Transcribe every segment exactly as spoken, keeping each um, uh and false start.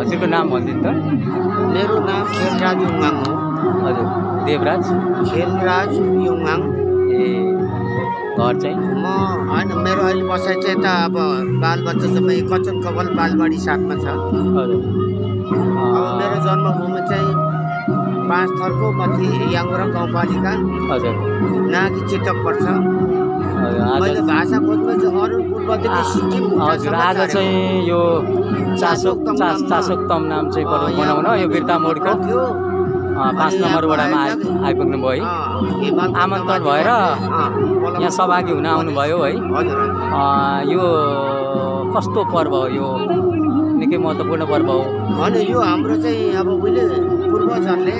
हजुरको नाम भनिदिनु त। मेरो नाम खेलराज युङाङ हो। हजुर देवराज खेलराज युङाङ। ए घर चाहिँ म होइन मेरो अहिले बसाइ चाहिँ यता अब बालबच्चा सबै कचन कवल बालबाडी साथमा छ। हजुर अब मेरो जन्मभूमि चाहिँ पाँच थरको मथि याङ्गुरा गाउँपालिका हजुर नागी चितक पर्छ। आज मैले भाषा खोज्दा चाहिँ अरुण पूर्वदेखि सिक्किम हजुर आज चाहिँ यो चासोक चासोक तम नाम चाहिँ बनाउन यो बिर्ता मोडको पाँच नम्बर वडामा आइपुग्नु भयो है। आमन्त्रण भएर यहाँ सहभागी हुन आउनुभयो है। यो कस्तो पर्व हो? यो निकै महत्त्वपूर्ण पर्व हो। होइन यो हाम्रो चाहिँ अब उहिले पूर्वजहरूले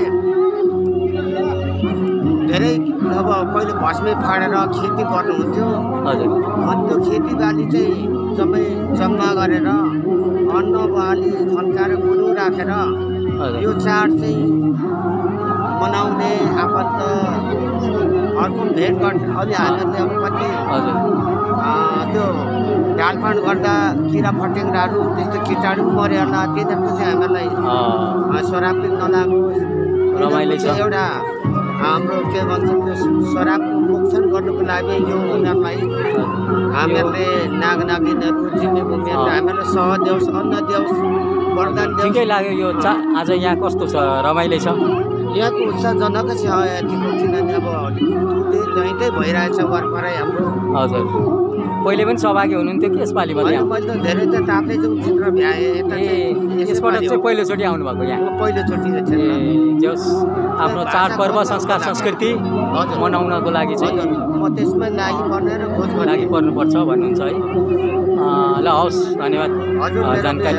धेरै अब पहिले भस्मे फाडेर खेती गर्नुहुन्थ्यो। हजुर अनि त्यो खेतीबाली चाहिँ सबै जम्मा गरेर अन्न बाली थन्काएर गुरु राखेर यो चाड चाहिँ मनाउने आफन्त अर्को भेट गर्ने। अलि हामीहरूले अब कति त्यो ढालफाँड गर्दा किरा फट्याङ्ग्राहरू त्यस्तो किटाणु मऱ्यो होला तिनीहरूको चाहिँ हामीहरूलाई शराब पनि नलागोस्। रमाइलो छ एउटा हाम्रो के भन्छ त्यो शराबको मोक्सन गर्नुको लागि यो उनीहरूलाई हामीहरूले नाग नागिनहरू जिम्मेवारीहरू हामीहरूले सह देओस् अन्न देओस् वरदान देओस्। ठिकै लाग्यो यो चा आज यहाँ कस्तो छ? रमाइलो छ यहाँको उत्साहजनक छ यतिको किनभने अब जहीँतै भइरहेछ वरपरै हाम्रो। हजुर पहिले पनि सहभागी हुनुहुन्थ्यो कि यसपालि मैले त धेरै त ताप्दै जाउँ चित्र भ्याएँ। यसपल्ट चाहिँ पहिलोचोटि आउनुभएको यहाँ? पहिलोचोटि जस आफ्नो चाडपर्व संस्कार संस्कृति मनाउनको लागि चाहिँ म त्यसमै लागि पर्ने र खोज लागि पर्नुपर्छ भन्नुहुन्छ है। ल हवस् धन्यवाद जानकारी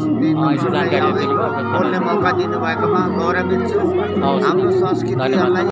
जानकारी दिनुभयो। बोल्ने मौका दिनुभएकोमा गौरवित छु। हाम्रो संस्कृतिहरूलाई